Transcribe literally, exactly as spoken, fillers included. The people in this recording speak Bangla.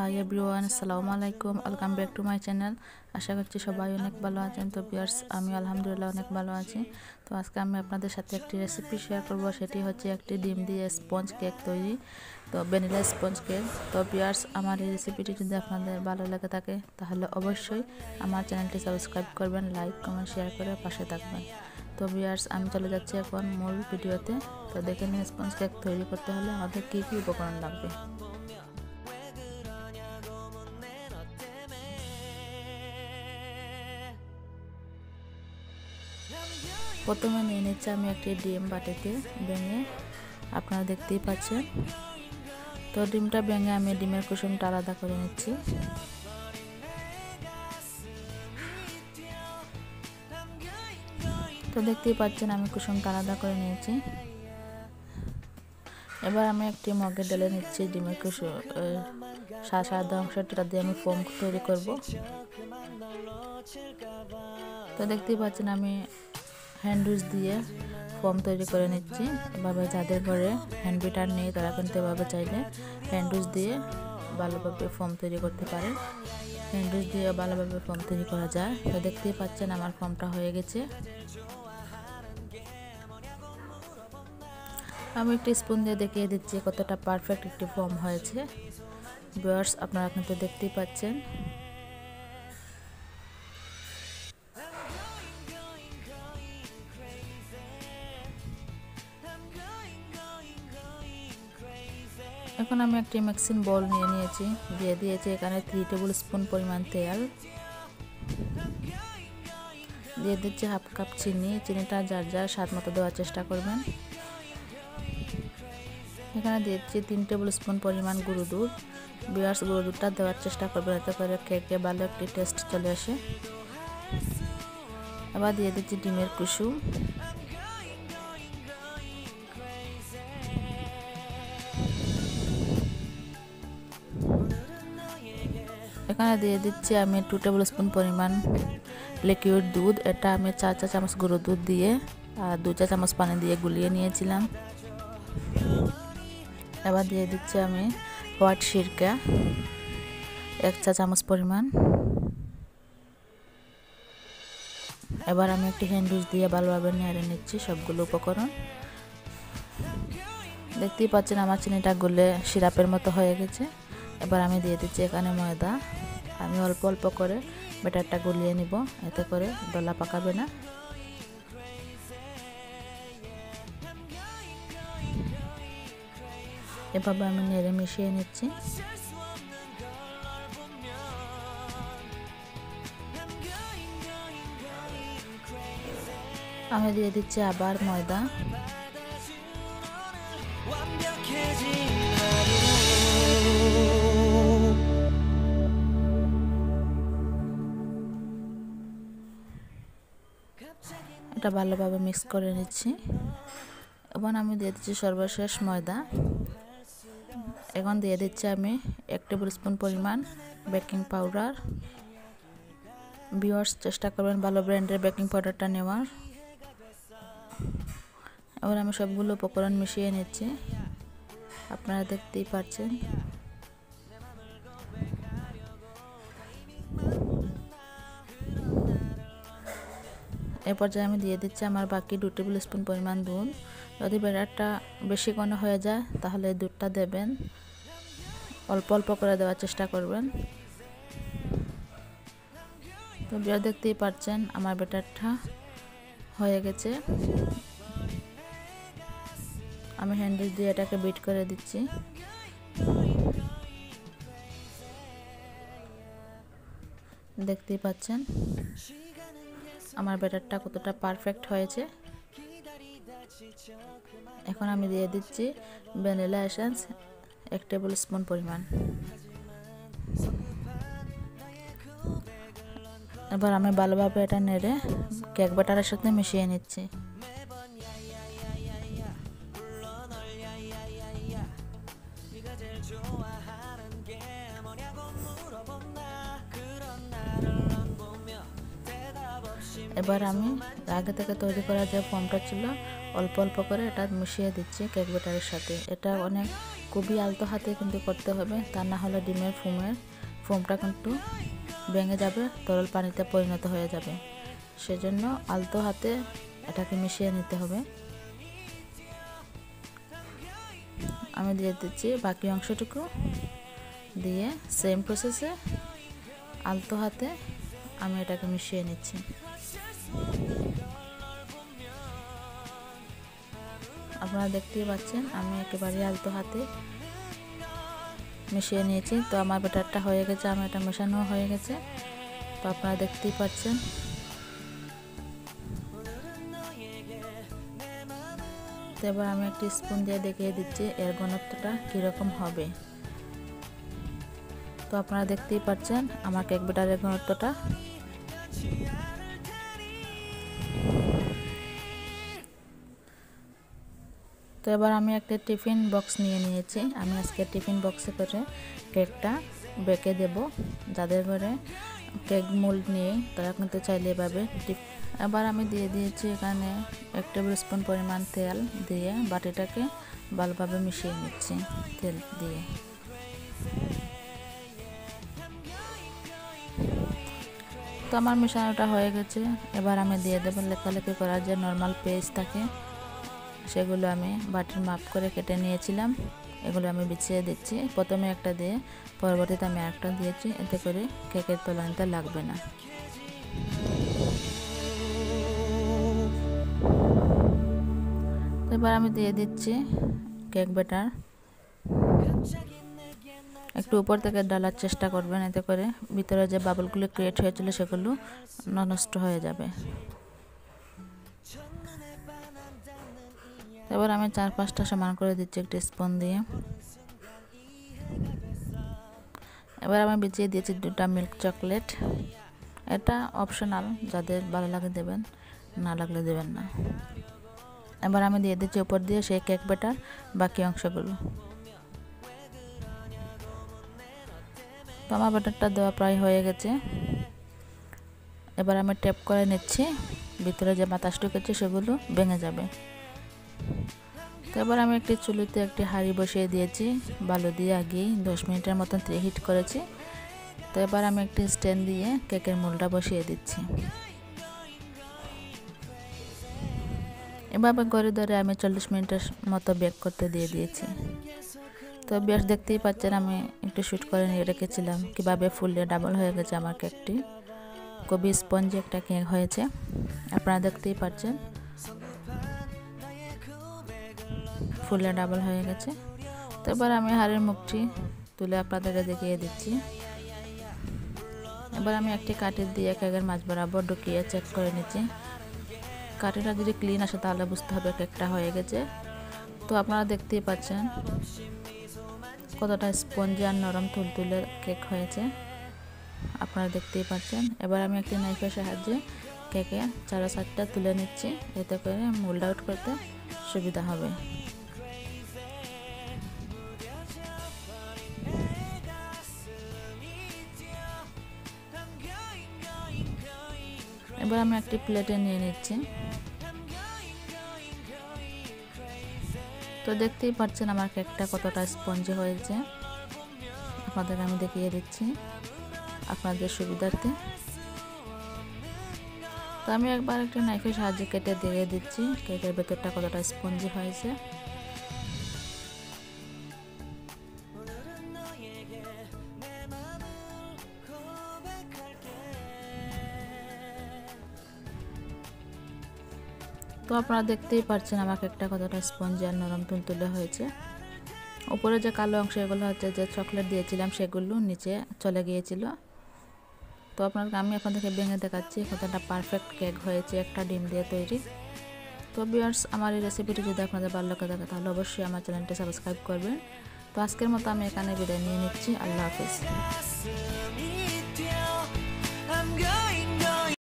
হাই এভরিওয়ান, আসসালামু আলাইকুম, welcome back to my channel. আশা করছি সবাই অনেক ভালো আছেন। তো ভিউয়ার্স, আমি আলহামদুলিল্লাহ অনেক ভালো আছি। তো আজকে আমি আপনাদের সাথে একটি রেসিপি শেয়ার করব, সেটি হচ্ছে একটি ডিম দিয়ে স্পঞ্জ কেক তৈরি, তো ভ্যানিলা স্পঞ্জ কেক। তো ভিউয়ার্স, আমার এই রেসিপিটি যদি আপনাদের ভালো লেগে থাকে তাহলে অবশ্যই আমার চ্যানেলটি সাবস্ক্রাইব করবেন, লাইক কমেন্ট শেয়ার করে পাশে থাকবেন। তো ভিউয়ার্স, আমি চলে যাচ্ছি এখন মূল ভিডিওতে। তো দেখে নিন স্পঞ্জ কেক তৈরি করতে হলে আমাদের কী কী উপকরণ লাগবে। প্রথমে নিয়ে নিচ্ছি আমি একটি ডিম বাটিতে ভেঙে, আপনারা দেখতেই পাচ্ছেন। তো ডিমটা ভেঙে আমি ডিমের কুসুমটা আলাদা করে নিচ্ছি। তো দেখতেই পাচ্ছেন আমি কুসুমটা আলাদা করে নিয়েছি। এবার আমি একটি মগে ঢেলে নিচ্ছি ডিমের কুসুম সাদা অংশটা দিয়ে আমি ফোম তৈরি করব। তো দেখতেই পাচ্ছেন আমি হ্যান্ড উইচ দিয়ে ফোম তৈরি করে নিচ্ছি। এভাবে যাদের ঘরে হ্যান্ড বিটার নেই তারা কিন্তু এভাবে চাইলে হ্যান্ড উইচ দিয়ে ভালোভাবে ফোম তৈরি করতে পারে। হ্যান্ড উইচ দিয়ে ভালোভাবে ফোম তৈরি করা যায়। তো দেখতেই পাচ্ছেন আমার ফোমটা হয়ে গেছে। আমি একটি স্পুন দিয়ে দেখিয়ে দিচ্ছি কতটা পারফেক্ট একটি ফোম হয়েছে। ভিউয়ার্স, আপনারা কিন্তু দেখতেই পাচ্ছেন। এখন আমি একটি মিক্সিং বোল নিয়ে নিয়েছি, দিয়ে দিয়েছি এখানে থ্রি টেবিল স্পুন পরিমাণ তেল, দিয়ে দিচ্ছি হাফ কাপ চিনি। চিনিটা যার যার স্বাদ মতো দেওয়ার চেষ্টা করবেন। এখানে দিয়েছি তিন টেবিল স্পুন পরিমাণ গুঁড়ো দুধ। ভিউয়ার্স, গুঁড়ো দুধটা দেওয়ার চেষ্টা করবেন, এতে করে কেকে ভালো একটি টেস্ট চলে আসে। এবার দিয়ে দিচ্ছি ডিমের কুসুম। এখানে দিয়ে দিচ্ছি আমি টু টেবিল স্পুন পরিমাণ লিকুইড দুধ। এটা আমি চার চা চামচ গুঁড়ো দুধ দিয়ে আর দু চা চামচ পানি দিয়ে গুলিয়ে নিয়েছিলাম। এবার দিয়ে দিচ্ছি আমি হোয়াইট সিরকা এক চা চামচ পরিমাণ। এবার আমি একটি হ্যান্ড উইচ দিয়ে ভালোভাবে নেড়ে নিচ্ছি সবগুলো উপকরণ। দেখতেই পাচ্ছেন আমার চিনিটা গলে সিরাপের মতো হয়ে গেছে। এবার আমি দিয়ে দিচ্ছি এখানে ময়দা। আমি অল্প অল্প করে ব্যাটারটা গুলিয়ে নিব, এতে করে দলা পাকাবে না। এভাবে আমি নেড়ে মিশিয়ে নিচ্ছি। আমি দিয়ে দিচ্ছি আবার ময়দা। এটা ভালোভাবে মিক্স করে নিচ্ছি। এখন আমি দিয়ে দিচ্ছি সর্বশেষ ময়দা। এখন দিয়ে দিচ্ছি আমি এক টেবিল স্পুন পরিমাণ বেকিং পাউডার। ভিউয়ার্স, চেষ্টা করবেন ভালো ব্র্যান্ডের বেকিং পাউডারটা নেওয়ার। এবার আমি সবগুলো উপকরণ মিশিয়ে নিচ্ছি, আপনারা দেখতেই পাচ্ছেন। এই পর্যায়ে আমি দিয়ে দিচ্ছি আমার বাকি দু টেবিল স্পুন পরিমাণ দুধ। যদি ব্যাটারটা বেশি ঘন হয়ে যায় তাহলে দুধটা দেবেন, অল্প অল্প করে দেওয়ার চেষ্টা করবেন। তো ভিউয়ার, দেখতেই পাচ্ছেন আমার ব্যাটারটা হয়ে গেছে। আমি হ্যান্ডেল দিয়ে এটাকে বিট করে দিচ্ছি। দেখতেই পাচ্ছেন আমার ব্যাটারটা কতটা পারফেক্ট হয়েছে। এখন আমি দিয়ে দিচ্ছি ভ্যানিলা এসেন্স এক টেবিল স্পুন পরিমাণ। এবার আমি ভালোভাবে এটা নেড়ে কেক ব্যাটারের সাথে মিশিয়ে নিচ্ছি। এবার আমি আগে থেকে তৈরি করা যে ফোমটা ছিল অল্প অল্প করে এটা মিশিয়ে দিচ্ছি কেক ব্যাটারের সাথে। এটা অনেক খুবই আলতো হাতে কিন্তু করতে হবে, তা না হলে ডিমের ফোমের ফোমটা কিন্তু ভেঙে যাবে, তরল পানিতে পরিণত হয়ে যাবে। সেজন্য আলতো হাতে এটাকে মিশিয়ে নিতে হবে। আমি দিয়ে দিচ্ছি বাকি অংশটুকু, দিয়ে সেম প্রসেসে আলতো হাতে আমি এটাকে মিশিয়ে নিচ্ছি। আপনারা দেখতেই পাচ্ছেন আমি একেবারে আলতো হাতে মিশিয়ে নিয়েছি। তো আমার ব্যাটারটা হয়ে গেছে, আমার এটা মেশানো হয়ে গেছে। তো আপনারা দেখতেই পাচ্ছেন। তো এবার আমি একটি স্পুন দিয়ে দেখিয়ে দিচ্ছি এর ঘনত্বটা কীরকম হবে। তো আপনারা দেখতেই পাচ্ছেন আমার কেক ব্যাটারের ঘনত্বটা। তো এবার আমি একটা টিফিন বক্স নিয়ে নিয়েছি। আমি আজকে টিফিন বক্সে করে কেকটা বেঁকে দেব। যাদের ঘরে কেক মোল্ড নেই তারা কিন্তু চাইলে এভাবে। এবার আমি দিয়ে দিয়েছি এখানে এক টেবিল স্পুন পরিমাণ তেল দিয়ে বাটিটাকে ভালোভাবে মিশিয়ে নিচ্ছি তেল দিয়ে। তো আমার মেশানোটা হয়ে গেছে। এবার আমি দিয়ে দেবো লেখালেখি করার যে নর্মাল পেজ থাকে সেগুলো আমি বাটির মাপ করে কেটে নিয়েছিলাম, এগুলো আমি বিছিয়ে দিচ্ছি। প্রথমে একটা দিয়ে পরবর্তীতে আমি একটা দিয়েছি, এতে করে কেকের তলানিতে লাগবে না। এবার আমি দিয়ে দিচ্ছি কেক ব্যাটার। একটু উপর থেকে ডালার চেষ্টা করবেন, এতে করে ভিতরে যে বাবলগুলো ক্রিয়েট হয়েছিল সেগুলো নষ্ট হয়ে যাবে। এবার আমি চার পাঁচটা সমান করে দিচ্ছি একটি স্পুন দিয়ে। এবার আমি বিছিয়ে দিয়েছি দুটা মিল্ক চকলেট। এটা অপশনাল, যাদের ভালো লাগে দেবেন, না লাগলে দেবেন না। এবার আমি দিয়ে দিচ্ছি উপর দিয়ে সেই কেক ব্যাটার বাকি অংশগুলো। তো আমার ব্যাটারটা দেওয়া প্রায় হয়ে গেছে। এবার আমি ট্যাপ করে নিচ্ছি, ভিতরে যে বাতাস ঢুকেছে সেগুলো ভেঙে যাবে। তো এবার আমি একটি চুলিতে একটি হাঁড়ি বসিয়ে দিয়েছি, বালু দিয়ে আগেই দশ মিনিটের মতন হিট করেছি। তো এবার আমি একটি স্ট্যান্ড দিয়ে কেকের মোল্ডটা বসিয়ে দিচ্ছি। এভাবে ঘরে ধরে আমি চল্লিশ মিনিটের মতো বেক করতে দিয়ে দিয়েছি। তো বেশ দেখতেই পাচ্ছেন আমি একটু শ্যুট করে নিয়ে রেখেছিলাম কীভাবে ফুলে ডাবল হয়ে গেছে আমার কেকটি। খুবই স্পঞ্জি একটা কেক হয়েছে, আপনারা দেখতেই পাচ্ছেন ফুলে ডাবল হয়ে গেছে। তো এবার আমি হাড়ের মুখটি তুলে আপনাদেরকে দেখিয়ে দিচ্ছি। এবার আমি একটি কাঠি দিয়ে কেকের মাঝ বরাবর ঢুকিয়ে চেক করে নিচ্ছি। কাঠিটা যদি ক্লিন আসে তাহলে বুঝতে হবে কেকটা হয়ে গেছে। তো আপনারা দেখতেই পাচ্ছেন কতটা স্পঞ্জি আর নরম তুলতুলে কেক হয়েছে, আপনারা দেখতেই পাচ্ছেন। এবার আমি একটি নাইফের সাহায্যে কেকে চারা সাতটা তুলে নিচ্ছি, এতে করে মোল্ড আউট করতে সুবিধা হবে। এবার আমি একটি প্লেটে নিয়ে নিচ্ছি। তো দেখতেই পাচ্ছেন আমার কেকটা কতটা স্পঞ্জি হয়েছে, আপনাদের আমি দেখিয়ে দিচ্ছি আপনাদের সুবিধার্থে। তো আমি একবার একটা নাইফের সাহায্যে কেটে দিয়ে দিচ্ছি কেকের ভেতরটা কতটা স্পঞ্জি হয়েছে। তো আপনারা দেখতেই পাচ্ছেন আমার কেকটা কতটা স্পঞ্জি আর নরম তুলতুলে হয়েছে। উপরে যে কালো অংশ এগুলো হচ্ছে যে চকলেট দিয়েছিলাম সেগুলো নিচে চলে গিয়েছিল। তো আপনাকে আমি আপনাদেরকে ভেঙে দেখাচ্ছি কতটা পারফেক্ট কেক হয়েছে একটা ডিম দিয়ে তৈরি। তো ভিউয়ার্স, আমার এই রেসিপিটি যদি আপনাদের ভালো লাগে থাকে তাহলে অবশ্যই আমার চ্যানেলটি সাবস্ক্রাইব করবেন। তো আজকের মতো আমি এখানে বিদায় নিয়ে নিচ্ছি। আল্লাহ হাফিজ।